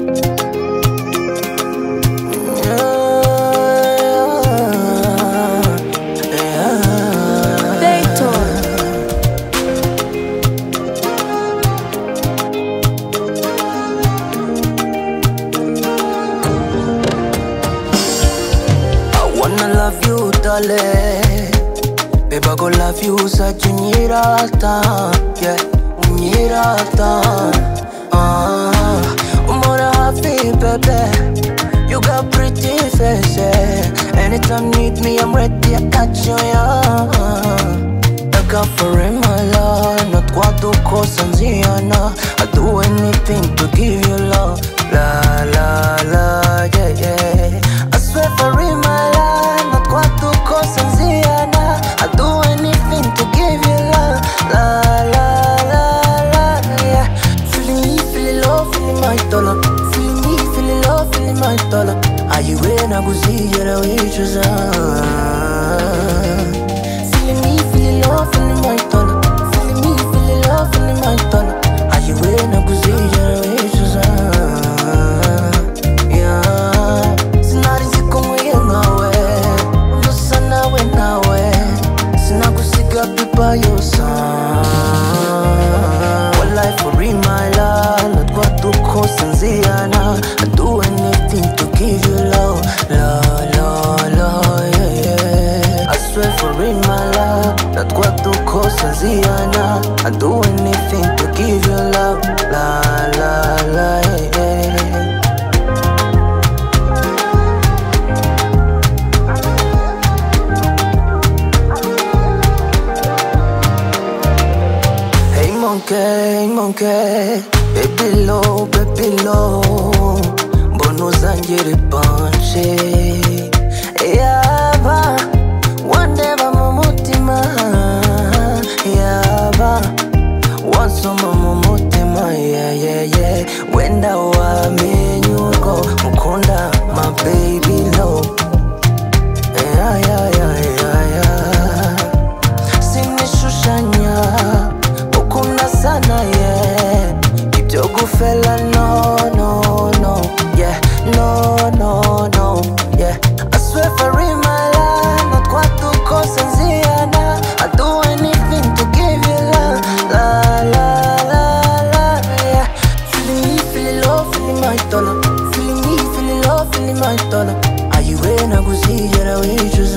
Love you, darling. Babe, I go love you, such unyirata, yeah, unyirata. I'm gonna happy, baby. You got pretty face, yeah. Anytime need me, I'm ready, I got you, yeah. I got for in my love, not what to cause and ziana. I'll do anything to give you love, la la la, yeah yeah. I swear for in my life, not what to cause and ziana. I'll do anything to give you love, la la la la, yeah. Feeling me, feeling love, feeling my dollar. Feeling me, feeling love, feeling my dollar. Are you in a good see you the way you choose? Feeling me, feeling love, feeling my dollar. Feeling me, feeling love, feeling my dollar. Are you in a good see you the way you choose? Yeah. Sinari zikomo yengawe, unosa nawe nawe. Sinakusiga pipa yosa. One life for in my life, not what to cause and ziana. I do anything to give you love, la la la, yeah yeah. I swear for in my life, not what to cause and ziana. I do anything to give you love, la la la, yeah yeah. Hey monkey, baby low, bono zangiri panche. Yaba, wandeba mumutima. Yaba, wansoma mumutima. Yeah yeah yeah. Wenda wa menyuko, mukunda my baby low. Yeah yeah yeah yeah yeah. Sinishushanya. Sana, yeah. Ibyo gufela, no, no, no, yeah. No, no, no, yeah. I swear for in my life, not what to cause and ziana. I do anything to give you love, la, la, la, la, yeah. Feeling me, feeling love, feeling my dollar. Feeling me, feeling love, feeling my dollar. Are you in a good see you the way you choose?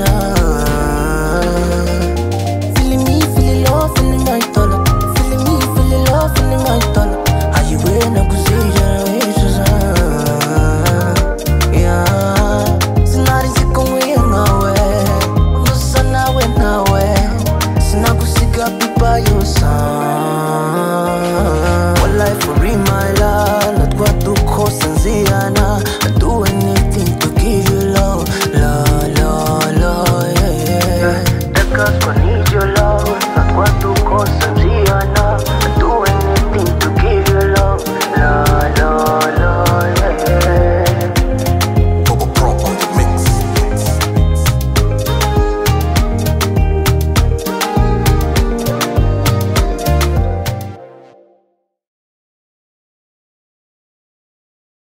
Feeling me, feeling love, feeling my dollar. Feeling my dollar. Are you in a good situation? Yeah. Sinari zikomo yengawe, unosa nawe nawe. Sinakusiga pipa yosa. One life for in my life, not what to cause and ziana. I do anything to give you love, la la la, yeah yeah. The girls gon' need your love, not what to cause and ziana.